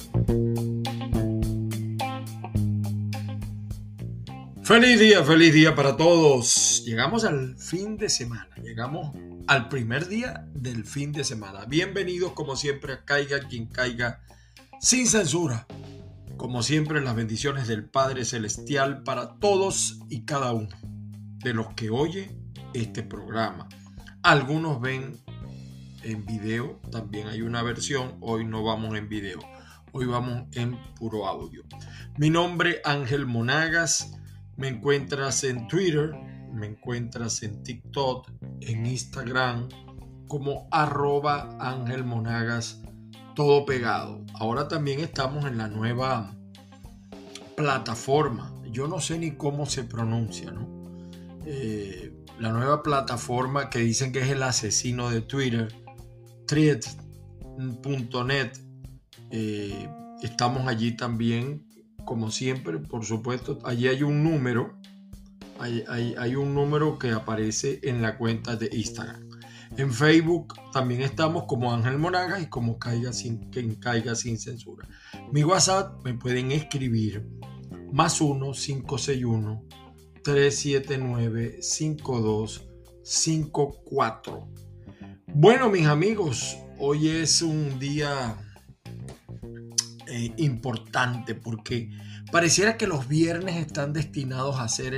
Feliz día para todos. Llegamos al fin de semana, llegamos al primer día del fin de semana. Bienvenidos como siempre a Caiga quien caiga, sin censura. Como siempre, las bendiciones del Padre Celestial para todos y cada uno de los que oye este programa. Algunos ven en video, también hay una versión. Hoy no vamos en video, hoy vamos en puro audio. Mi nombre es Ángel Monagas. Me encuentras en Twitter, me encuentras en TikTok, en Instagram como @Ángel Monagas, todo pegado. Ahora también estamos en la nueva plataforma. Yo no sé ni cómo se pronuncia, ¿no? La nueva plataforma que dicen que es el asesino de Twitter, Threads.net. Estamos allí también. Como siempre, por supuesto, allí hay un número. Hay un número que aparece en la cuenta de Instagram. En Facebook también estamos como Ángel Monagas y como quien caiga sin censura. Mi WhatsApp me pueden escribir +1 561 379 5254. Bueno, mis amigos, hoy es un día importante porque pareciera que los viernes están destinados a ser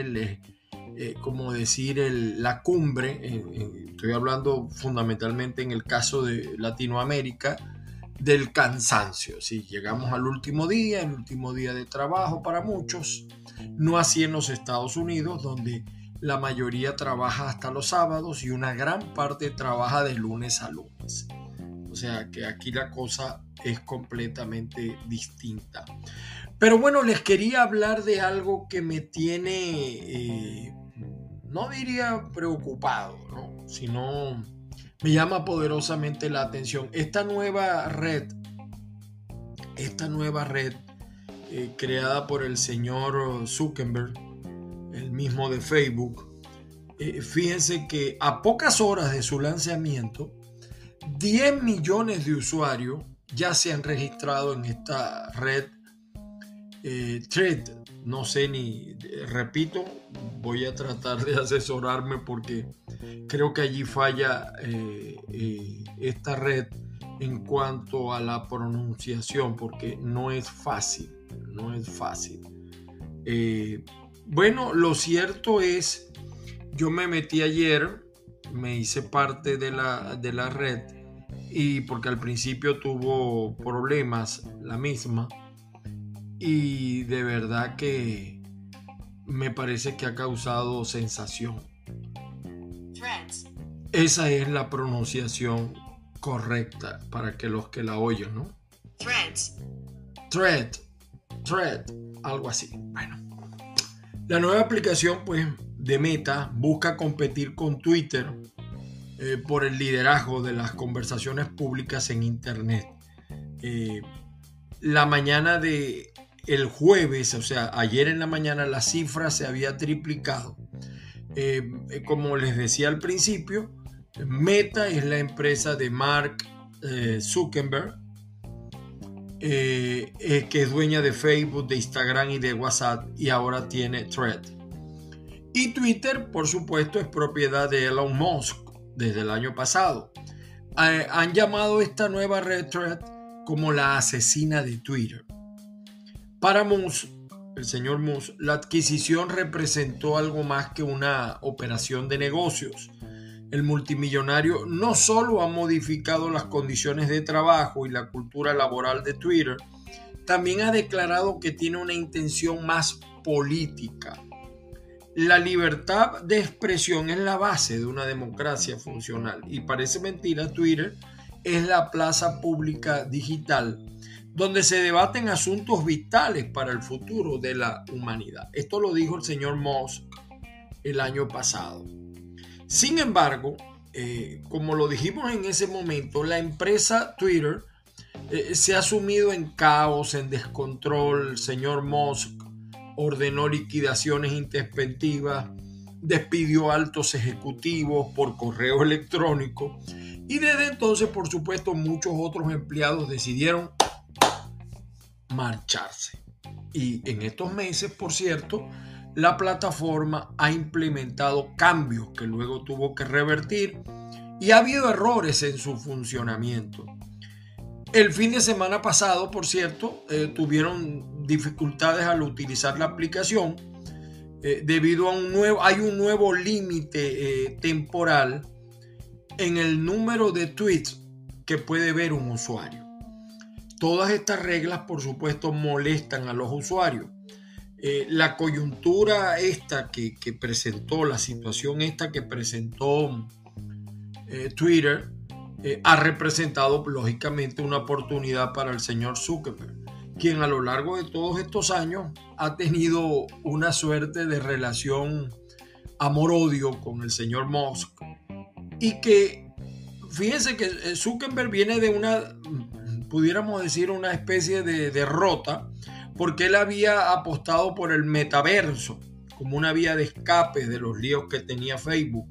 la cumbre. Estoy hablando fundamentalmente en el caso de Latinoamérica del cansancio. Si llegamos al último día, el último día de trabajo para muchos, no así en los Estados Unidos, donde la mayoría trabaja hasta los sábados y una gran parte trabaja de lunes a lunes. O sea que aquí la cosa es completamente distinta. Pero bueno, les quería hablar de algo que me tiene, no diría preocupado, ¿no? Sino me llama poderosamente la atención. Esta nueva red creada por el señor Zuckerberg, el mismo de Facebook. Fíjense que a pocas horas de su lanzamiento, 10 millones de usuarios ya se han registrado en esta red Thread. No sé repito, voy a tratar de asesorarme porque creo que allí falla esta red en cuanto a la pronunciación, porque no es fácil. Bueno, lo cierto es, yo me metí ayer, me hice parte de la red, y porque al principio tuvo problemas la misma, y de verdad que me parece que ha causado sensación. Threads. Esa es la pronunciación correcta para que los que la oyen, ¿no? Threads. Thread, algo así. Bueno, la nueva aplicación, pues, de Meta busca competir con Twitter por el liderazgo de las conversaciones públicas en Internet. La mañana de el jueves, o sea, ayer en la mañana, la cifra se había triplicado. Como les decía al principio, Meta es la empresa de Mark Zuckerberg, que es dueña de Facebook, de Instagram y de WhatsApp, y ahora tiene Threads. Y Twitter, por supuesto, es propiedad de Elon Musk desde el año pasado. Han llamado esta nueva red Thread como la asesina de Twitter. Para Musk, el señor Musk, la adquisición representó algo más que una operación de negocios. El multimillonario no solo ha modificado las condiciones de trabajo y la cultura laboral de Twitter, también ha declarado que tiene una intención más política. La libertad de expresión es la base de una democracia funcional, y parece mentira, Twitter es la plaza pública digital donde se debaten asuntos vitales para el futuro de la humanidad. Esto lo dijo el señor Musk el año pasado. Sin embargo, como lo dijimos en ese momento, la empresa Twitter se ha sumido en caos, en descontrol. El señor Musk ordenó liquidaciones intempestivas, despidió altos ejecutivos por correo electrónico, y desde entonces, por supuesto, muchos otros empleados decidieron marcharse. Y en estos meses, por cierto, la plataforma ha implementado cambios que luego tuvo que revertir y ha habido errores en su funcionamiento. El fin de semana pasado, por cierto, tuvieron dificultades al utilizar la aplicación debido a hay un nuevo límite temporal en el número de tweets que puede ver un usuario. Todas estas reglas, por supuesto, molestan a los usuarios. La coyuntura esta que presentó, la situación esta que presentó Twitter, ha representado lógicamente una oportunidad para el señor Zuckerberg, quien a lo largo de todos estos años ha tenido una suerte de relación amor-odio con el señor Musk, y que fíjense que Zuckerberg viene de una, pudiéramos decir, una especie de derrota, porque él había apostado por el metaverso como una vía de escape de los líos que tenía Facebook.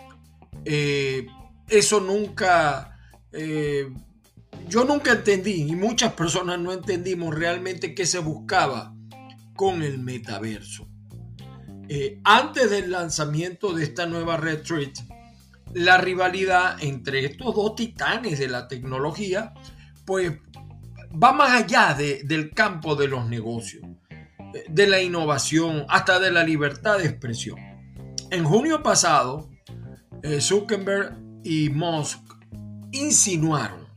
Eso nunca, yo nunca entendí, y muchas personas no entendimos realmente qué se buscaba con el metaverso. Antes del lanzamiento de esta nueva red Threads, la rivalidad entre estos dos titanes de la tecnología, pues va más allá del campo de los negocios, de la innovación, hasta de la libertad de expresión. En junio pasado, Zuckerberg y Musk insinuaron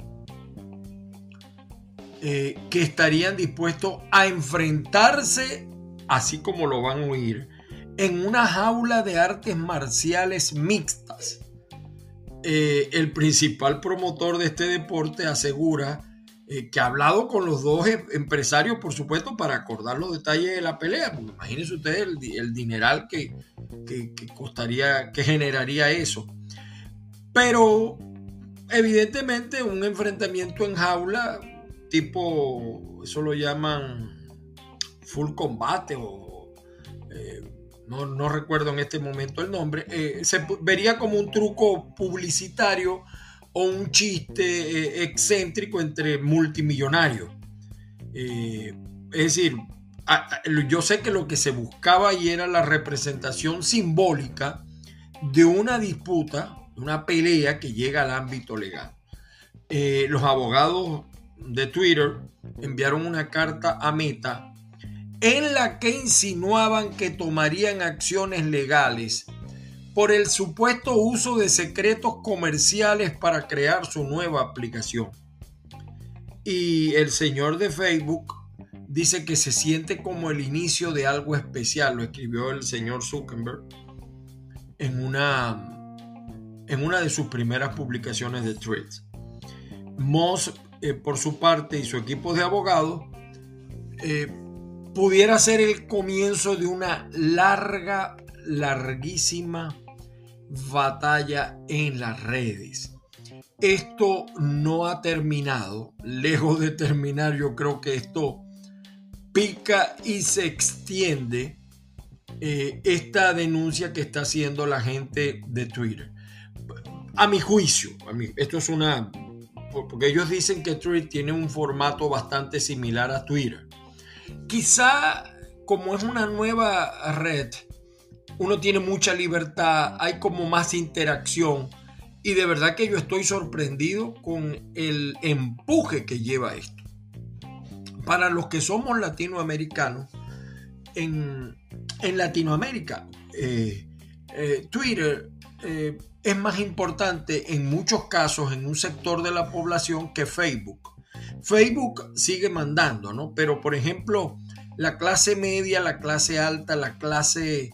que estarían dispuestos a enfrentarse, así como lo van a oír, en una jaula de artes marciales mixtas. El principal promotor de este deporte asegura que ha hablado con los dos empresarios, por supuesto, para acordar los detalles de la pelea. Porque imagínense ustedes el dineral que costaría, que generaría eso. Pero evidentemente un enfrentamiento en jaula, tipo, eso lo llaman full combate o no recuerdo en este momento el nombre, se vería como un truco publicitario o un chiste excéntrico entre multimillonarios. Es decir, yo sé que lo que se buscaba ahí era la representación simbólica de una disputa, una pelea que llega al ámbito legal. Los abogados de Twitter enviaron una carta a Meta en la que insinuaban que tomarían acciones legales por el supuesto uso de secretos comerciales para crear su nueva aplicación. Y el señor de Facebook dice que se siente como el inicio de algo especial, lo escribió el señor Zuckerberg en una de sus primeras publicaciones de Threads. Musk, por su parte, y su equipo de abogados, pudiera ser el comienzo de una larguísima batalla en las redes. Esto no ha terminado. Lejos de terminar, yo creo que esto pica y se extiende, esta denuncia que está haciendo la gente de Twitter. A mi juicio, esto es porque ellos dicen que Twitter tiene un formato bastante similar a Twitter. Quizá como es una nueva red, uno tiene mucha libertad, hay como más interacción, y de verdad que yo estoy sorprendido con el empuje que lleva esto. Para los que somos latinoamericanos, en Latinoamérica, Twitter es más importante en muchos casos en un sector de la población que Facebook. Facebook sigue mandando, ¿no? Pero, por ejemplo, la clase media, la clase alta, la clase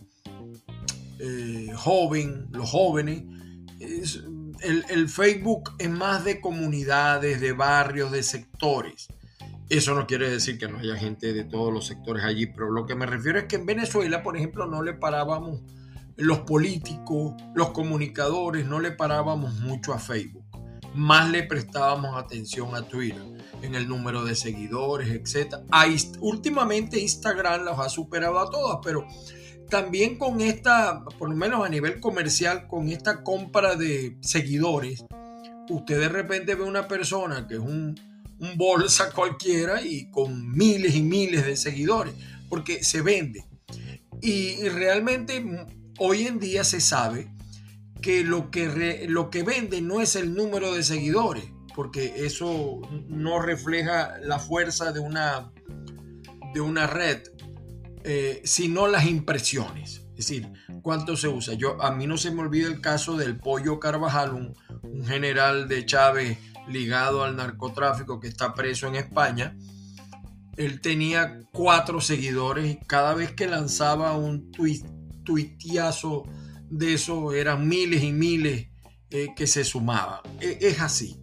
joven, los jóvenes, el Facebook es más de comunidades, de barrios, de sectores. Eso no quiere decir que no haya gente de todos los sectores allí, pero lo que me refiero es que en Venezuela, por ejemplo, no le parábamos, los políticos, los comunicadores, no le parábamos mucho a Facebook. Más le prestábamos atención a Twitter en el número de seguidores, etc. Últimamente Instagram los ha superado a todas, pero también con esta, por lo menos a nivel comercial, con esta compra de seguidores, usted de repente ve una persona que es un un bolsa cualquiera y con miles y miles de seguidores, porque se vende. Y realmente hoy en día se sabe que lo que vende no es el número de seguidores, porque eso no refleja la fuerza de una red, sino las impresiones. Es decir, cuánto se usa. A mí no se me olvida el caso del Pollo Carvajal, un general de Chávez ligado al narcotráfico que está preso en España. Él tenía 4 seguidores y cada vez que lanzaba un tuiteazo de eso eran miles y miles que se sumaban. Es así.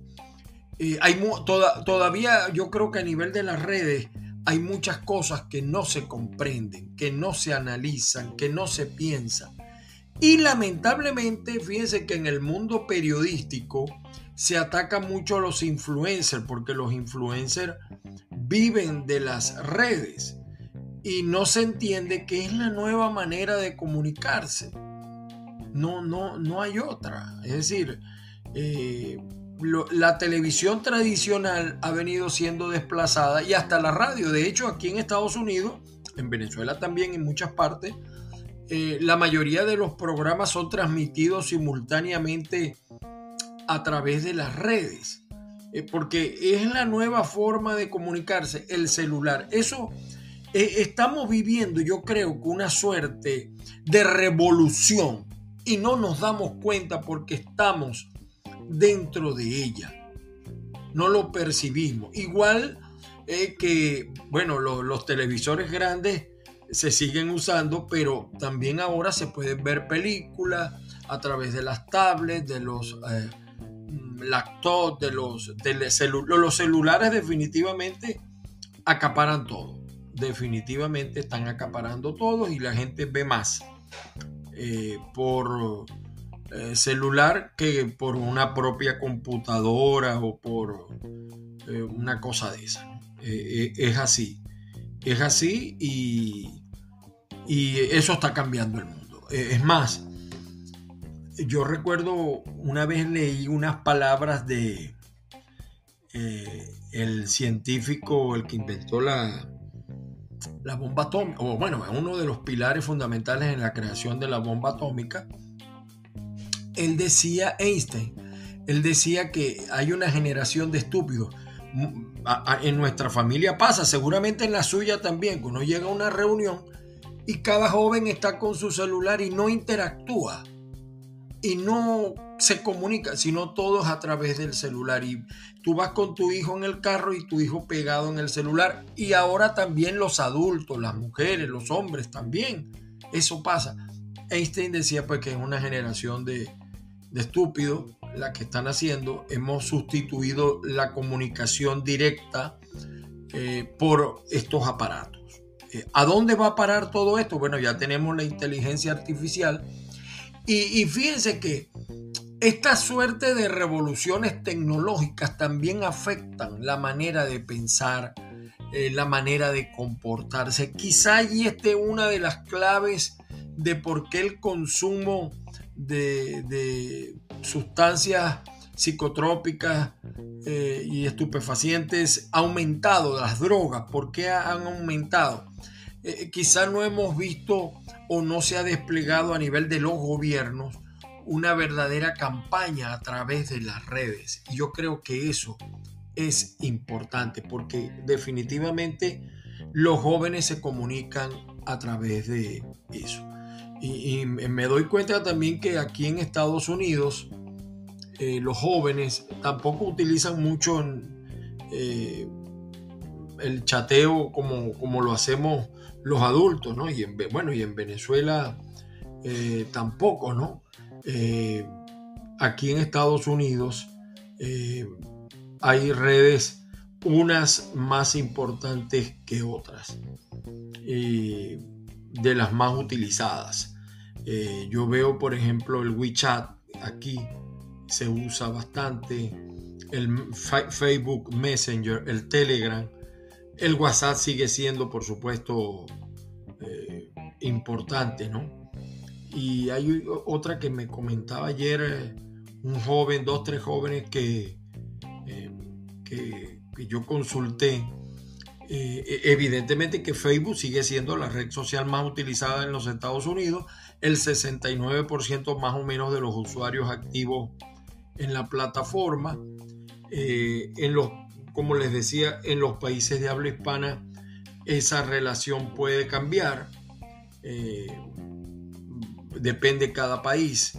Todavía yo creo que a nivel de las redes hay muchas cosas que no se comprenden, que no se analizan, que no se piensan. Y lamentablemente, fíjense que en el mundo periodístico se ataca mucho a los influencers, porque los influencers viven de las redes y no se entiende que es la nueva manera de comunicarse. No hay otra. Es decir, la televisión tradicional ha venido siendo desplazada y hasta la radio. De hecho, aquí en Estados Unidos, en Venezuela también, en muchas partes, la mayoría de los programas son transmitidos simultáneamente a través de las redes, porque es la nueva forma de comunicarse, el celular. Eso estamos viviendo, yo creo, que una suerte de revolución y no nos damos cuenta porque estamos dentro de ella, no lo percibimos. Igual que, bueno, los televisores grandes se siguen usando, pero también ahora se pueden ver películas a través de las tablets, de los laptops, de los celulares. Definitivamente acaparan todo, definitivamente están acaparando todo y la gente ve más por celular que por una propia computadora o por una cosa de esa, ¿no? Es así y eso está cambiando el mundo. Es más, yo recuerdo una vez leí unas palabras de el científico, el que inventó la bomba atómica, o bueno, uno de los pilares fundamentales en la creación de la bomba atómica. Einstein decía que hay una generación de estúpidos. En nuestra familia pasa, seguramente en la suya también, que uno llega a una reunión y cada joven está con su celular y no interactúa y no se comunica, sino todos a través del celular. Y tú vas con tu hijo en el carro y tu hijo pegado en el celular. Y ahora también los adultos, las mujeres, los hombres también. Eso pasa. Einstein decía pues que en una generación de estúpidos, la que están haciendo, hemos sustituido la comunicación directa por estos aparatos. ¿A dónde va a parar todo esto? Bueno, ya tenemos la inteligencia artificial y fíjense que esta suerte de revoluciones tecnológicas también afectan la manera de pensar, la manera de comportarse. Quizá allí esté una de las claves de por qué el consumo de sustancias psicotrópicas y estupefacientes ha aumentado. Las drogas, ¿por qué han aumentado? Quizá no hemos visto o no se ha desplegado a nivel de los gobiernos una verdadera campaña a través de las redes. Y yo creo que eso es importante porque definitivamente los jóvenes se comunican a través de eso. Y me doy cuenta también que aquí en Estados Unidos los jóvenes tampoco utilizan mucho el chateo como lo hacemos los adultos, ¿no? Y en Venezuela tampoco, ¿no? Aquí en Estados Unidos hay redes, unas más importantes que otras, de las más utilizadas. Yo veo, por ejemplo, el WeChat aquí se usa bastante, el Facebook Messenger, el Telegram, el WhatsApp sigue siendo, por supuesto, importante, ¿no? Y hay otra que me comentaba ayer un joven, 2, 3 jóvenes que que yo consulté, evidentemente que Facebook sigue siendo la red social más utilizada en los Estados Unidos, el 69% más o menos de los usuarios activos en la plataforma. Como les decía, en los países de habla hispana esa relación puede cambiar, depende de cada país.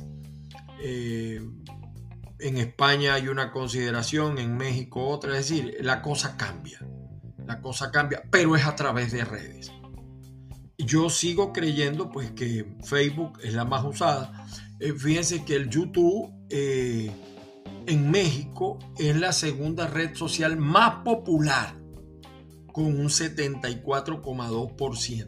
En España hay una consideración, en México otra, es decir, la cosa cambia, pero es a través de redes. Yo sigo creyendo pues que Facebook es la más usada. Fíjense que el YouTube en México es la segunda red social más popular, con un 74,2%.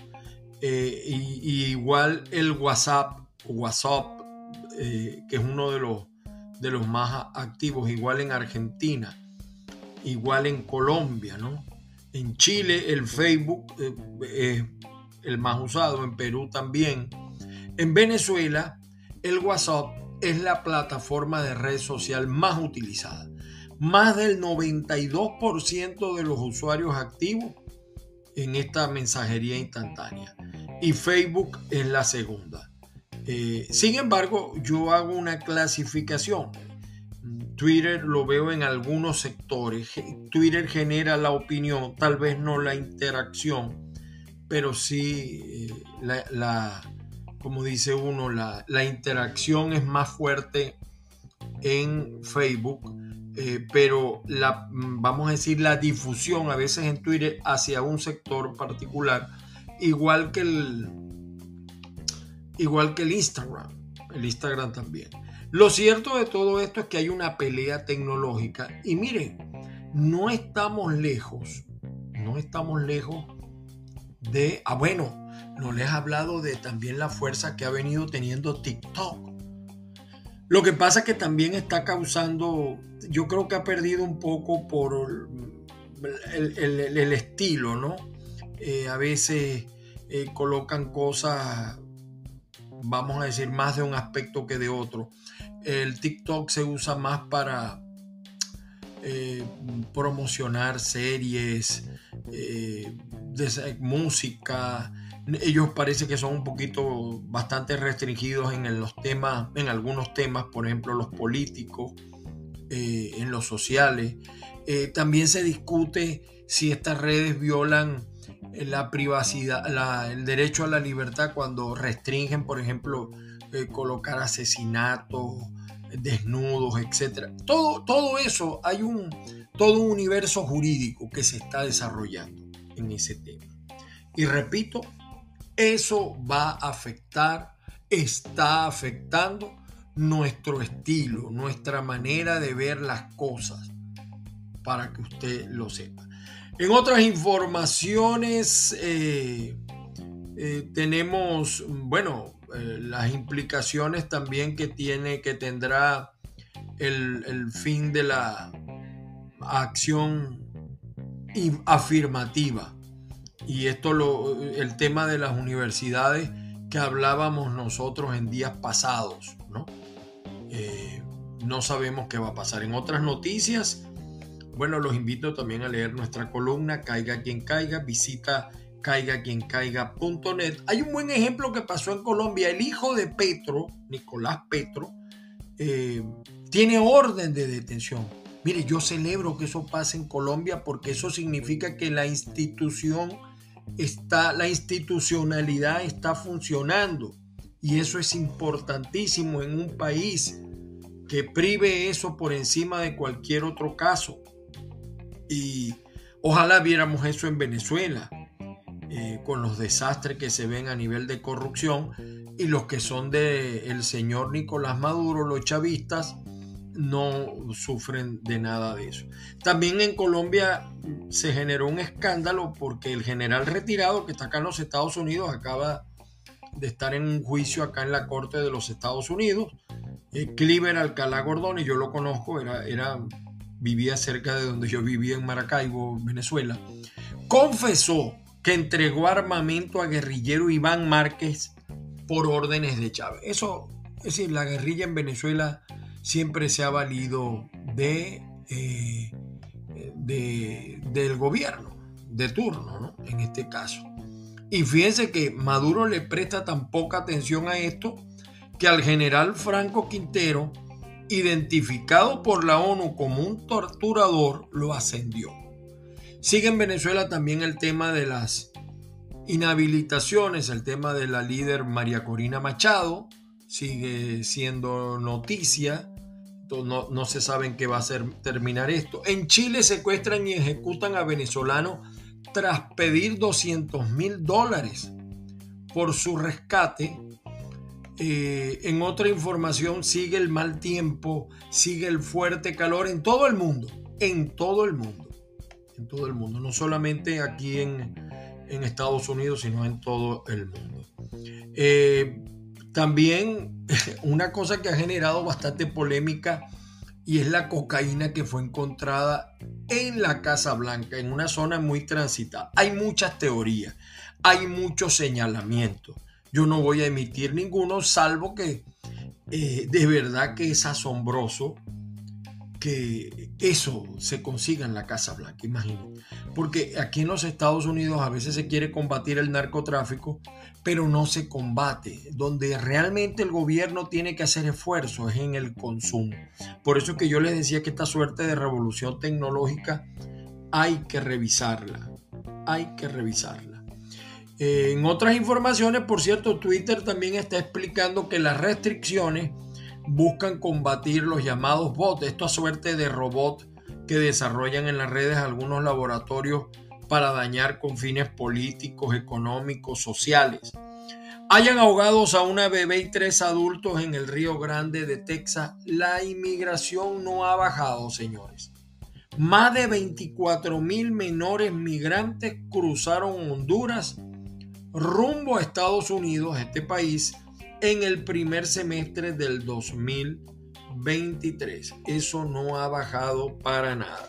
Y igual el WhatsApp, que es uno de los más activos, igual en Argentina, igual en Colombia, ¿no? En Chile el Facebook es el más usado, en Perú también. En Venezuela el WhatsApp es la plataforma de red social más utilizada. Más del 92% de los usuarios activos en esta mensajería instantánea. Y Facebook es la segunda. Sin embargo, yo hago una clasificación. Twitter lo veo en algunos sectores. Twitter genera la opinión, tal vez no la interacción, pero sí como dice uno, la interacción es más fuerte en Facebook, pero vamos a decir, la difusión a veces en Twitter hacia un sector particular, igual que el Instagram también. Lo cierto de todo esto es que hay una pelea tecnológica y miren, no estamos lejos de, no les he hablado de también la fuerza que ha venido teniendo TikTok. Lo que pasa es que también está causando, yo creo que ha perdido un poco por el estilo, ¿no? A veces colocan cosas, vamos a decir, más de un aspecto que de otro. El TikTok se usa más para promocionar series, música. Ellos parece que son un poquito bastante restringidos en algunos temas, por ejemplo los políticos, en los sociales. También se discute si estas redes violan la privacidad, el derecho a la libertad, cuando restringen, por ejemplo, colocar asesinatos, desnudos, etc. Todo eso, hay todo un universo jurídico que se está desarrollando en ese tema. Y repito, eso va a está afectando nuestro estilo, nuestra manera de ver las cosas, para que usted lo sepa. En otras informaciones tenemos, las implicaciones también que tendrá el fin de la acción afirmativa. Y el tema de las universidades que hablábamos nosotros en días pasados, ¿no? No sabemos qué va a pasar. En otras noticias, los invito también a leer nuestra columna Caiga Quien Caiga. Visita caigaquiencaiga.net. Hay un buen ejemplo que pasó en Colombia. El hijo de Petro, Nicolás Petro, tiene orden de detención. Mire, yo celebro que eso pase en Colombia, porque eso significa que la institucionalidad está funcionando, y eso es importantísimo en un país que prive eso por encima de cualquier otro caso. Y ojalá viéramos eso en Venezuela, con los desastres que se ven a nivel de corrupción, y los que son del señor Nicolás Maduro, los chavistas, no sufren de nada de eso. También en Colombia se generó un escándalo porque el general retirado que está acá en los Estados Unidos acaba de estar en un juicio acá en la Corte de los Estados Unidos. Cliver Alcalá Gordón, y yo lo conozco, vivía cerca de donde yo vivía, en Maracaibo, Venezuela. Confesó que entregó armamento a guerrillero Iván Márquez por órdenes de Chávez. Eso, es decir, la guerrilla en Venezuela siempre se ha valido de del gobierno de turno, ¿no? En este caso. Y fíjense que Maduro le presta tan poca atención a esto que al general Franco Quintero, identificado por la ONU como un torturador, lo ascendió. Sigue en Venezuela también el tema de las inhabilitaciones, el tema de la líder María Corina Machado, sigue siendo noticia. No se sabe en qué va a terminar esto. En Chile secuestran y ejecutan a venezolanos tras pedir $200,000 por su rescate. En otra información, sigue el mal tiempo, sigue el fuerte calor en todo el mundo, no solamente aquí en Estados Unidos, sino en todo el mundo. También una cosa que ha generado bastante polémica y es la cocaína que fue encontrada en la Casa Blanca, en una zona muy transitada. Hay muchas teorías, hay muchos señalamientos. Yo no voy a emitir ninguno, salvo que de verdad que es asombroso que eso se consiga en la Casa Blanca, imagínate. Porque aquí en los Estados Unidos a veces se quiere combatir el narcotráfico, pero no se combate. Donde realmente el gobierno tiene que hacer esfuerzos es en el consumo. Por eso es que yo les decía que esta suerte de revolución tecnológica hay que revisarla. En otras informaciones, por cierto, Twitter también está explicando que las restricciones buscan combatir los llamados bots, esta suerte de robots que desarrollan en las redes algunos laboratorios para dañar con fines políticos, económicos, sociales. Hayan ahogados a una bebé y 3 adultos en el Río Grande de Texas. La inmigración no ha bajado, señores. Más de 24,000 menores migrantes cruzaron Honduras rumbo a Estados Unidos, este país, en el primer semestre del 2023. Eso no ha bajado para nada.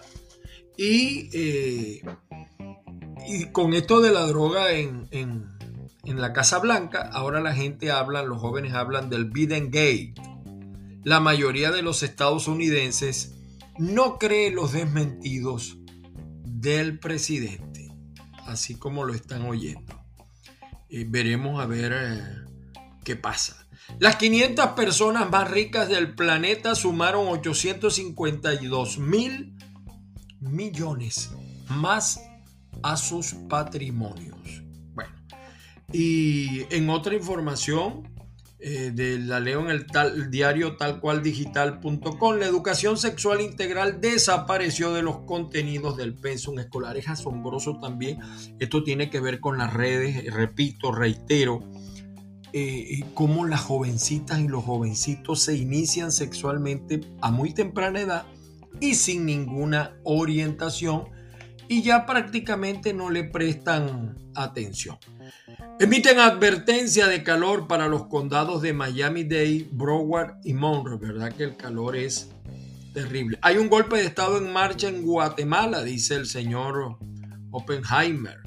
Y con esto de la droga en la Casa Blanca, ahora la gente habla, los jóvenes hablan del Biden Gate. La mayoría de los estadounidenses no cree los desmentidos del presidente, así como lo están oyendo. Veremos a ver qué pasa. Las 500 personas más ricas del planeta sumaron 852,000 millones más a sus patrimonios. Bueno, y en otra información, la leo en el diario talcualdigital.com, la educación sexual integral desapareció de los contenidos del pensum escolar. Es asombroso también. Esto tiene que ver con las redes, repito, reitero, cómo las jovencitas y los jovencitos se inician sexualmente a muy temprana edad y sin ninguna orientación, y ya prácticamente no le prestan atención. Emiten advertencia de calor para los condados de Miami-Dade, Broward y Monroe. ¿Verdad que el calor es terrible? Hay un golpe de estado en marcha en Guatemala, dice el señor Oppenheimer.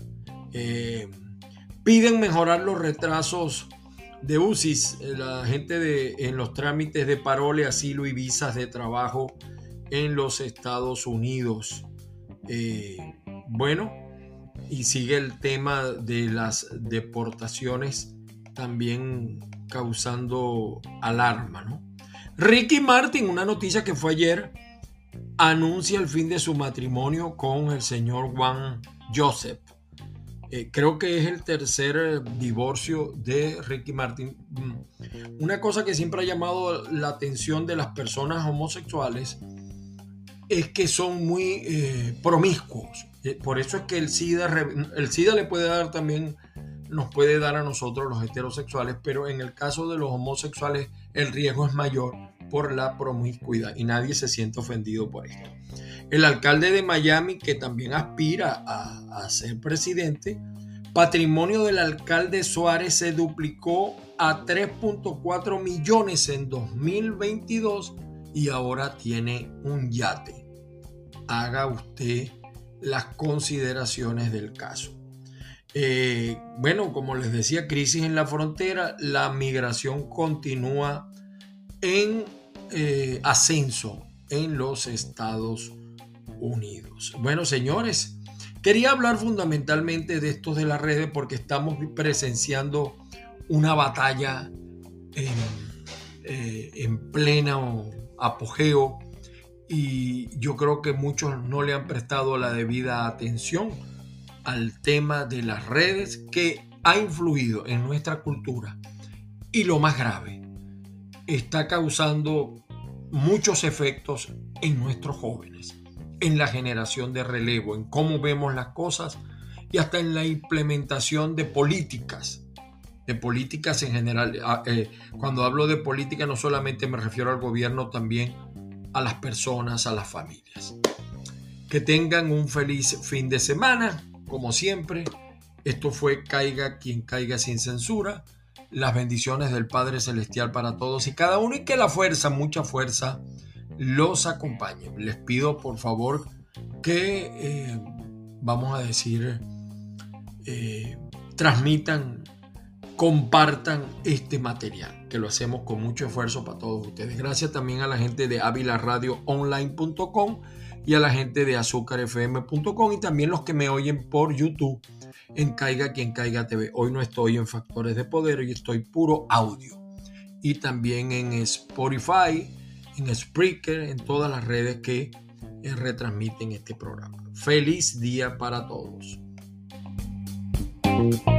Piden mejorar los retrasos de UCIs, la gente en los trámites de parole, asilo y visas de trabajo en los Estados Unidos. Bueno, y sigue el tema de las deportaciones también causando alarma, ¿no? Ricky Martin, una noticia que fue ayer, anuncia el fin de su matrimonio con el señor Juan Joseph. Creo que es el tercer divorcio de Ricky Martin. Una cosa que siempre ha llamado la atención de las personas homosexuales es que son muy promiscuos. Por eso es que el SIDA le puede dar también, nos puede dar a nosotros los heterosexuales, pero en el caso de los homosexuales el riesgo es mayor por la promiscuidad y nadie se siente ofendido por esto. El alcalde de Miami, que también aspira a ser presidente, patrimonio del alcalde Suárez se duplicó a 3.4 millones en 2022 y ahora tiene un yate. Haga usted las consideraciones del caso. Bueno, como les decía, crisis en la frontera, la migración continúa en ascenso en los Estados unidos. Bueno, señores, quería hablar fundamentalmente de esto de las redes porque estamos presenciando una batalla en pleno apogeo y yo creo que muchos no le han prestado la debida atención al tema de las redes que ha influido en nuestra cultura y lo más grave, está causando muchos efectos en nuestros jóvenes, en la generación de relevo, en cómo vemos las cosas y hasta en la implementación de políticas en general. Cuando hablo de política no solamente me refiero al gobierno, también a las personas, a las familias. Que tengan un feliz fin de semana, como siempre. Esto fue Caiga quien caiga sin censura. Las bendiciones del Padre Celestial para todos y cada uno y que la fuerza, mucha fuerza, los acompañe. Les pido por favor que, transmitan, compartan este material, que lo hacemos con mucho esfuerzo para todos ustedes. Gracias también a la gente de avilaradioonline.com y a la gente de azúcarfm.com y también los que me oyen por YouTube en Caiga Quien Caiga TV. Hoy no estoy en Factores de Poder, hoy estoy puro audio. Y también en Spotify, en Spreaker, en todas las redes que retransmiten este programa. Feliz día para todos.